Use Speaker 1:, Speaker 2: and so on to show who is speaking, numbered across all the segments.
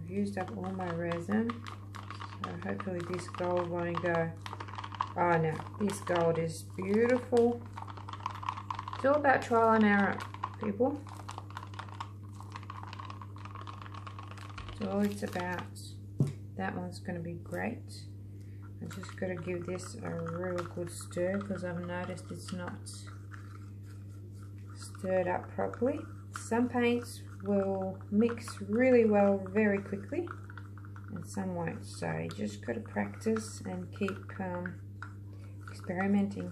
Speaker 1: I've used up all my resin, so hopefully this gold won't go. Oh no, this gold is beautiful. It's all about trial and error, people. That's all it's about. That one's going to be great. I just got to give this a real good stir because I've noticed it's not stirred up properly. Some paints will mix really well very quickly and some won't, so you just got to practice and keep experimenting.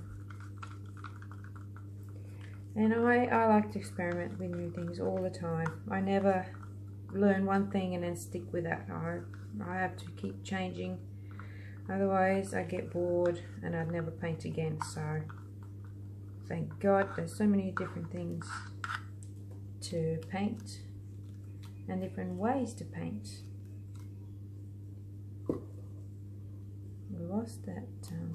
Speaker 1: And I like to experiment with new things all the time. I never learn one thing and then stick with that. I have to keep changing, otherwise I get bored and I'd never paint again. So thank God there's so many different things to paint and different ways to paint. We lost that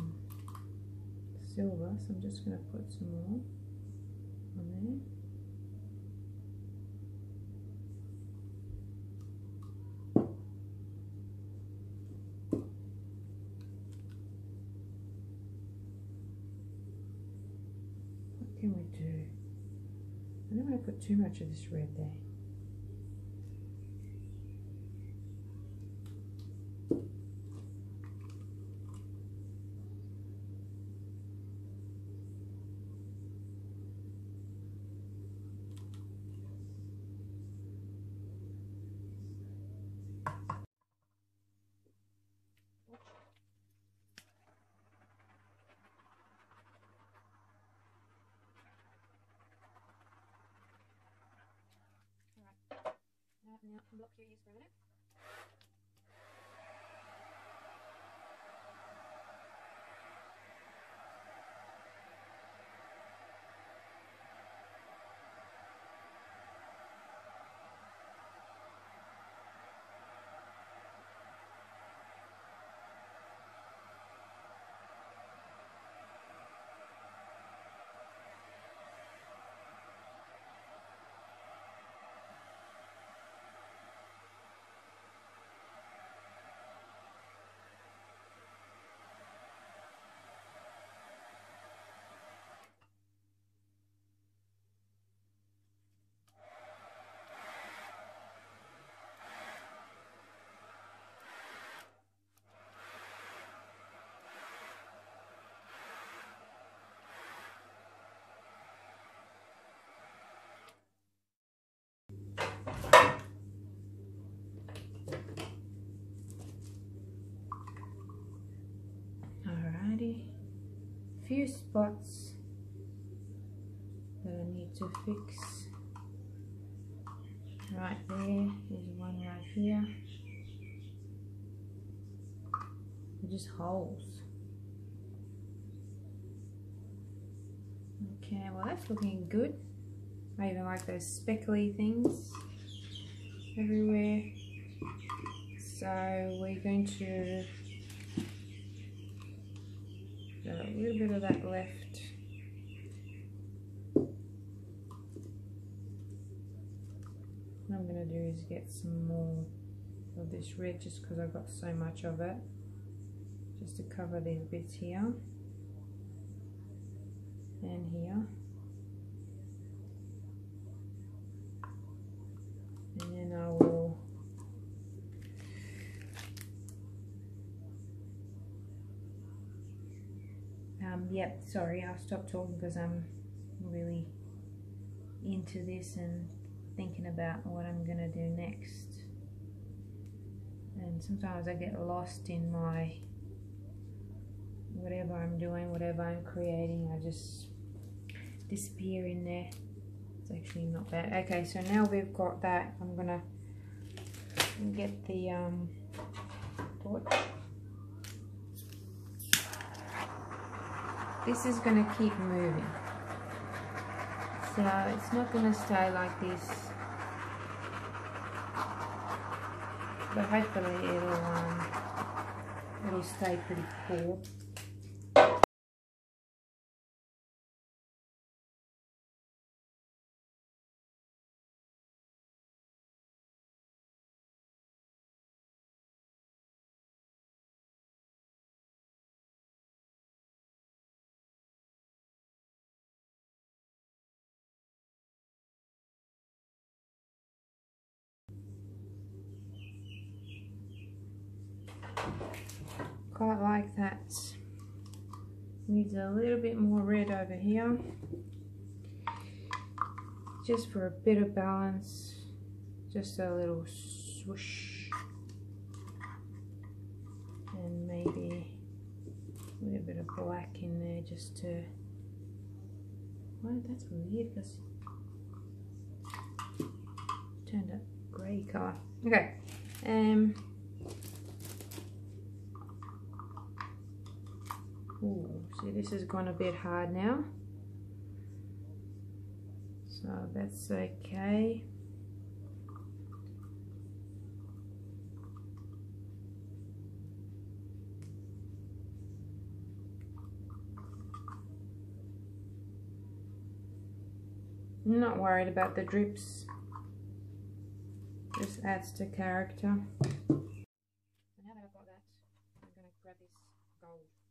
Speaker 1: silver, so I'm just going to put some more on there. What can we do? I don't want to put too much of this red there. Now block your ears for a minute. Alrighty, few spots that I need to fix. Right there, there's one right here. They're just holes. Okay, well that's looking good. I even like those speckly things everywhere. So we're going to got a little bit of that left. What I'm going to do is get some more of this red just because I've got so much of it, just to cover these bits here and here. And then I will yep, sorry, I'll stop talking because I'm really into this and thinking about what I'm gonna do next. And sometimes I get lost in my whatever I'm doing, whatever I'm creating, I just disappear in there. It's actually not bad. Okay, so now we've got that, I'm gonna get the torch. This is going to keep moving, so it's not going to stay like this, but hopefully it'll stay pretty cool. quite like that. Needs a little bit more red over here, just for a bit of balance. Just a little swoosh, and maybe a little bit of black in there just to, well, that's weird because it turned up grey colour. Okay, ooh, see, this has gone a bit hard now, so that's okay. I'm not worried about the drips, just adds to character. So now that I've got that, I'm going to grab this gold.